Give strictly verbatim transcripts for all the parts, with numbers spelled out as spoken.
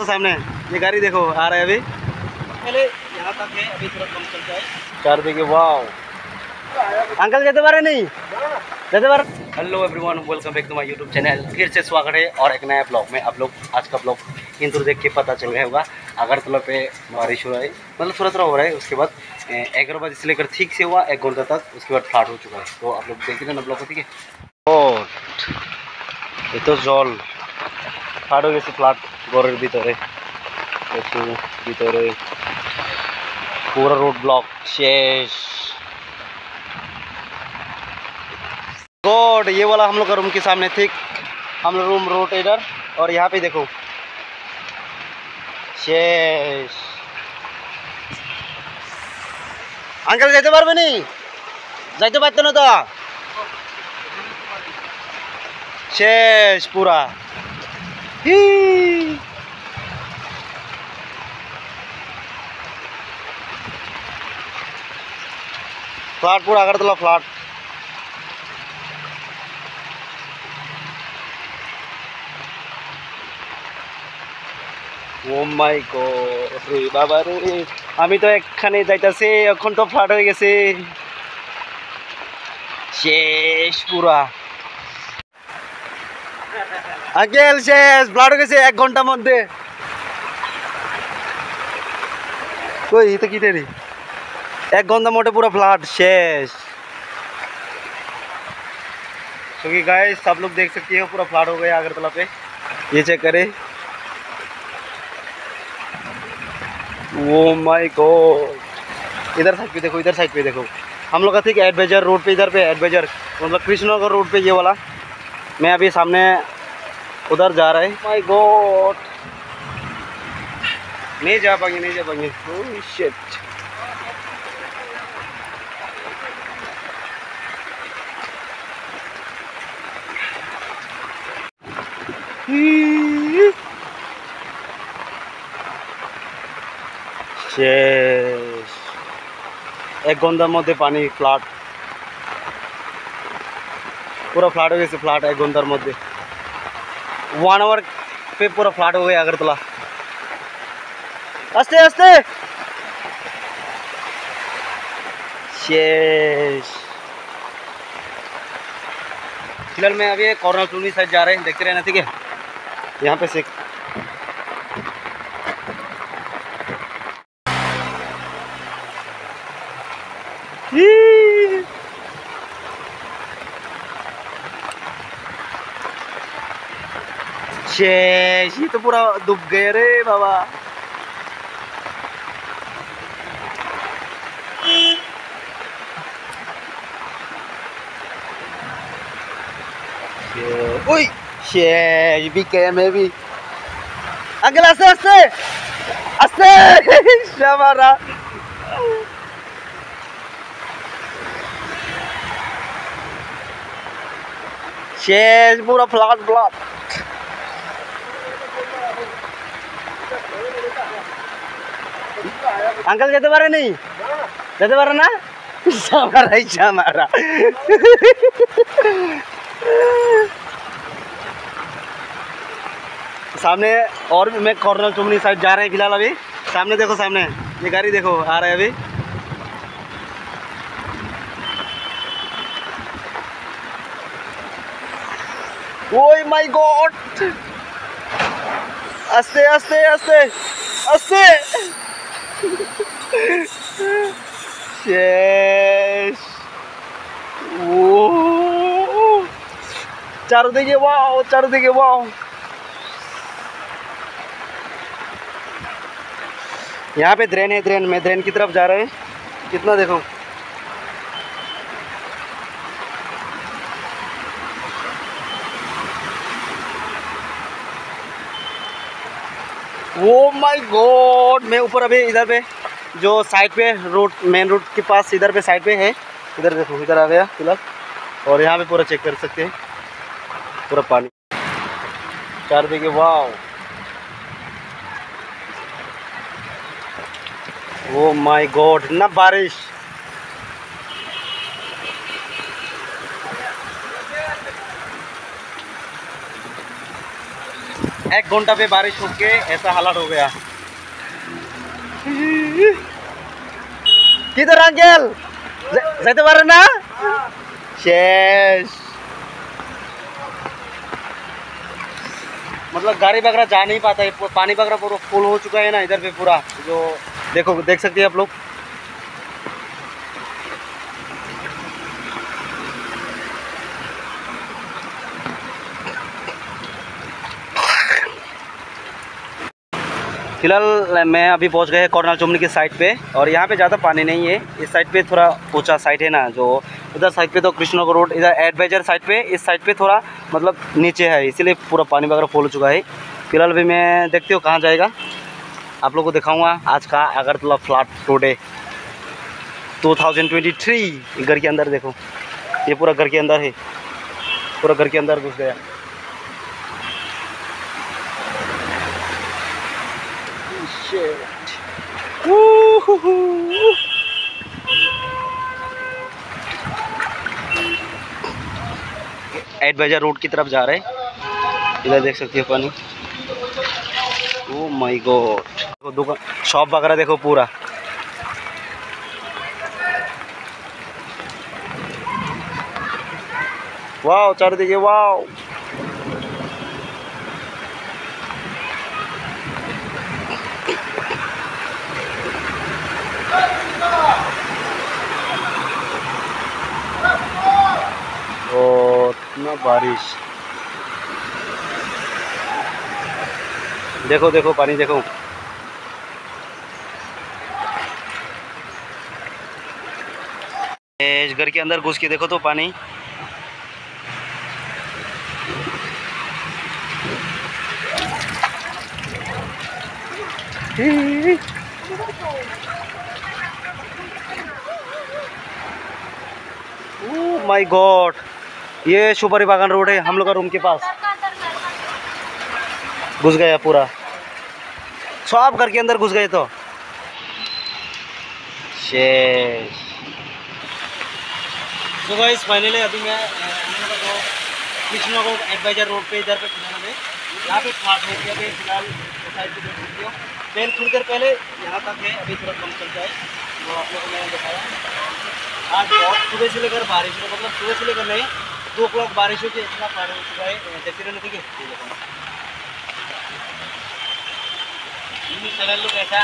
सामने ये गाड़ी देखो आ रहा है अभी, पहले यहाँ तक है, अभी थोड़ा कम चलता है। चार देखिए, वाह अंकल जाते बारे नहीं जाते बारे। Hello everyone, welcome back to my YouTube channel. फिर से स्वागत है और एक नया ब्लॉग में। आप लोग आज का ब्लॉग इंदौर देख के पता चल गया होगा, अगरतला पे बारिश हो रहा है, मतलब थोड़ा थोड़ा हो रहा है। उसके बाद ग्यारह बजे से लेकर ठीक से हुआ एक घंटा तक, उसके बाद फ्लाट हो चुका है। तो आप लोग देख लेना ब्लॉग को, ठीक है। और ये तो जल फ्लाट हो गए, फ्लाट घरेर भितरे भितरे पूरा रोड ब्लॉक शेष। गॉड, ये वाला हम लोग का रूम के सामने ठीक, हम लोग रूम रोड इधर, और यहाँ पे देखो शेष। अंकल जाते पारबे नहीं, जाते पारते ना तो शेष पूरा ही। फ्लाट पूरा Agartala flat. Oh my God रे बाबा रे, आमी तो एकखाने जाइताছি, এখন তো ফ্লাট হয়ে গেছে শেষ পুরা। আঙ্কেল শেষ, ফ্লাট হয়ে গেছে এক ঘন্টার মধ্যে। কই এটা কি দেরি, एक घंटा मोटे पूरा फ्लाट शेष। क्योंकि गाइस सब लोग देख सकते हो पूरा फ्लाट हो गया अगरतला पे, ये चेक करें। ओ माय गॉड, इधर साइड पे देखो, इधर साइड पे देखो, हम लोग का ठीक एडवेंचर रोड पे, इधर पे एडवेंचर मतलब कृष्णनगर रोड पे ये वाला। मैं अभी सामने उधर जा रहा है। माय गॉड, नहीं जा पाएंगे, नहीं जा पाएंगे। ओह शिट, शेष एक घंटार मध्य पानी फ्लाट पूरा फ्लाट हो गए, फ्लाट एक घंटार मध्य वन आवर पे पूरा फ्लाट हो गया अगरतला। आस्ते आस्ते शेष। फिलहाल मैं अभी कॉर्नर टूनी साइड जा रहे हैं, देखते रहना, ठीक है। यहाँ पे से शेष, ये तो पूरा डूब गए रे बाबा। ओए शेष भी क्या मैं भी। अंकल आस्ते आस्ते आस्ते शाबारा। शेष पूरा फ्लाट फ्लाट। अंकल जाते पारे नहीं, जाते पारे ना, शाबारा ही शाबारा। सामने और मैं कॉर्नर चुमनी साइड जा रहे हैं फिलहाल। अभी सामने देखो, सामने ये गाड़ी देखो आ रहा है अभी। ओह माय गॉड, आस्ते आस्ते आस्ते आस्ते शेष। ओ चारों दिखे वाह, चारों दिखे वाह। यहाँ पे ड्रेन है, ड्रेन में ड्रेन की तरफ जा रहे हैं। कितना देखो, ओ माय गॉड। मैं ऊपर अभी इधर पे जो साइड पे रोड, मेन रोड के पास इधर पे साइड पे है, इधर देखो, इधर आ गया फिलहाल। और यहाँ पे पूरा चेक कर सकते हैं, पूरा पानी चार देखिए वाह। ओ माय गॉड, ना बारिश। एक घंटा पे बारिश हो के ऐसा हालात हो गया। किधर अंकल जाते पारे ना शेष, मतलब गाड़ी वगैरह जा नहीं पाता है, पानी वगैरह पूरा फुल हो चुका है ना इधर पे पूरा, जो देखो देख सकते हैं आप लोग। फिलहाल मैं अभी पहुंच गए कर्नल चुमनी की साइड पे, और यहाँ पे ज़्यादा पानी नहीं है। इस साइड पे थोड़ा ऊंचा साइड है ना, जो उधर साइड पे तो कृष्णनगर रोड, इधर एडवाइजर साइड पे, इस साइड पे थोड़ा मतलब नीचे है, इसीलिए पूरा पानी वगैरह फुल हो चुका है। फिलहाल भी मैं देखती हूँ कहाँ जाएगा, आप लोग को दिखाऊँगा आज का Agartala flood today two thousand twenty three. घर के अंदर देखो, ये पूरा घर के अंदर है, पूरा घर के अंदर घुस गया। एडवाइजर रोड की तरफ जा रहे हैं, इधर देख सकते हो पानी। ओह माय गॉड, दुकान शॉप वगैरह देखो पूरा। वाह चारिदिके वाह, और इतना बारिश, देखो देखो पानी देखो। इस घर के अंदर घुस के देखो तो पानी। ओह माय गॉड, ये सुपारी बागान रोड है, हम लोग का रूम के पास घुस गया पूरा, सब घर के अंदर घुस गए। तो शेष तो गाइस फाइनली अभी मैं कृष्णनगर एडवाइजर रोड पे इधर पे फिलहाल है, यहाँ पे फ्लड हो गया है। फिलहाल साइड पे देख सकते हो, ट्रेन थोड़ी देर पहले यहाँ तक है, अभी थोड़ा कम चलता है, तो आप लोगों को मैंने दिखाया। आज बहुत सुबह से लेकर बारिश हो, मतलब सुबह से लेकर नहीं, दो क्लॉक बारिश हो के इतना फ्लड हो चुका है, देखते रहने ठीक है। चैनल लोग ऐसा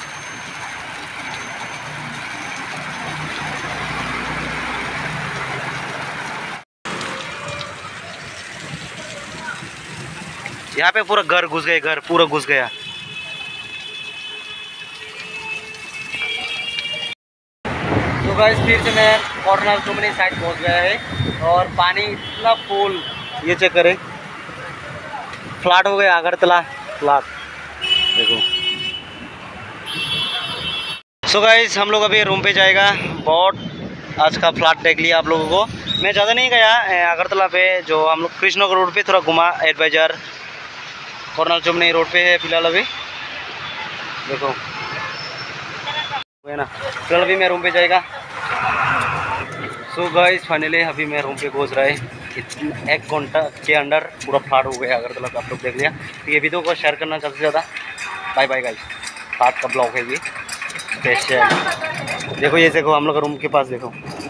यहाँ पे पूरा घर घुस गए, घर पूरा घुस गया। तो गाइस फिर से मैं कर्नल चुमनी साइड पहुँच गया है, और पानी इतना फुल, ये चेक करें, फ्लड हो गया अगरतला फ्लड देखो। सो गाइस हम लोग अभी रूम पे जाएगा, बहुत आज का फ्लड देख लिया आप लोगों को। मैं ज़्यादा नहीं गया अगरतला पे, जो हम लोग कृष्णनगर रोड पे थोड़ा घुमा, एडवाइजर कर्नल चुमनी रोड पे है फिलहाल अभी देखो है ना। फिलहाल अभी मैं रूम पे जाएगा। सो गाइस फाइनली अभी मैं रूम पे पहुंच रहा है, एक घंटा के अंदर पूरा फ्लड हो गया अगरतला का, आप लोग देख लिया। तो ये वीडियो को शेयर करना ज़्यादा से ज़्यादा। बाय बाय गाइस, फ्लड का ब्लॉग है ये स्पेशल। देखो ये देखो हम लोग का रूम के पास देखो।